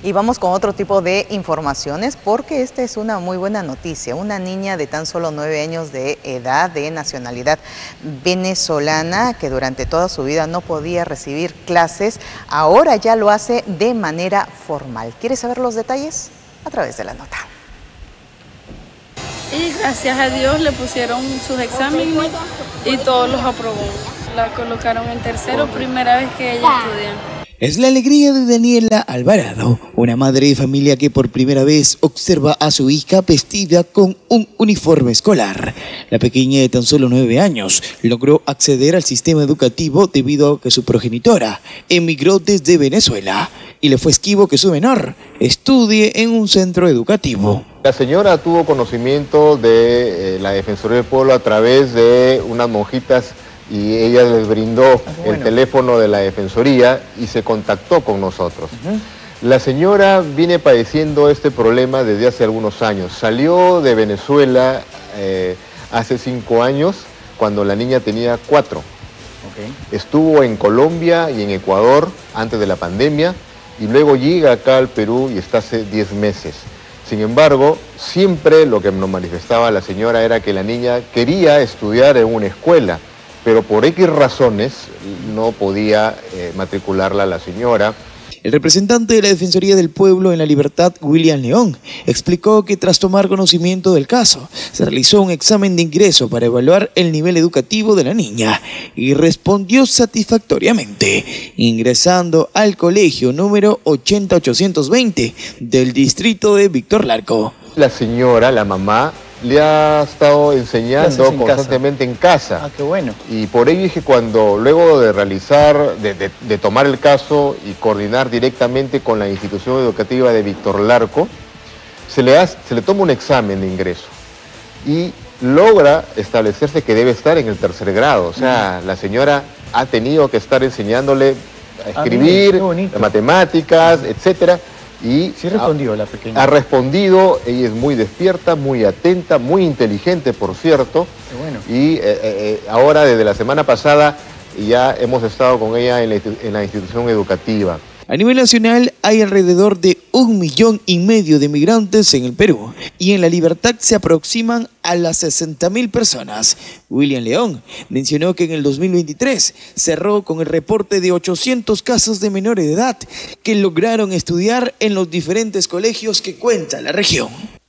Y vamos con otro tipo de informaciones porque esta es una muy buena noticia. Una niña de tan solo 9 años de edad, de nacionalidad venezolana, que durante toda su vida no podía recibir clases, ahora ya lo hace de manera formal. ¿Quieres saber los detalles? A través de la nota. Y gracias a Dios le pusieron sus exámenes y todos los aprobó. La colocaron en tercero, primera vez que ella estudia. Es la alegría de Daniela Alvarado, una madre de familia que por primera vez observa a su hija vestida con un uniforme escolar. La pequeña de tan solo 9 años logró acceder al sistema educativo debido a que su progenitora emigró desde Venezuela y le fue esquivo que su menor estudie en un centro educativo. La señora tuvo conocimiento de la Defensoría del Pueblo a través de unas monjitas y ella les brindó el teléfono de la Defensoría y se contactó con nosotros. La señora viene padeciendo este problema desde hace algunos años. Salió de Venezuela hace 5 años, cuando la niña tenía 4. Estuvo en Colombia y en Ecuador antes de la pandemia y luego llega acá al Perú y está hace 10 meses. Sin embargo, siempre lo que nos manifestaba la señora era que la niña quería estudiar en una escuela, pero por X razones no podía matricularla la señora. El representante de la Defensoría del Pueblo en La Libertad, William León, explicó que tras tomar conocimiento del caso, se realizó un examen de ingreso para evaluar el nivel educativo de la niña y respondió satisfactoriamente, ingresando al colegio número 80820 del distrito de Víctor Larco. La señora, la mamá, le ha estado enseñando constantemente en casa. Ah, qué bueno. Y por ello dije, cuando luego de realizar, de tomar el caso y coordinar directamente con la institución educativa de Víctor Larco, se le toma un examen de ingreso y logra establecerse que debe estar en el 3er grado. O sea, la señora ha tenido que estar enseñándole a escribir, matemáticas, etcétera. Y sí respondió la pequeña. Ha respondido, ella es muy despierta, muy atenta, muy inteligente, por cierto. Qué bueno. Y ahora, desde la semana pasada, ya hemos estado con ella en la institución educativa. A nivel nacional hay alrededor de 1,5 millones de migrantes en el Perú y en La Libertad se aproximan a las 60.000 personas. William León mencionó que en el 2023 cerró con el reporte de 800 casos de menores de edad que lograron estudiar en los diferentes colegios que cuenta la región.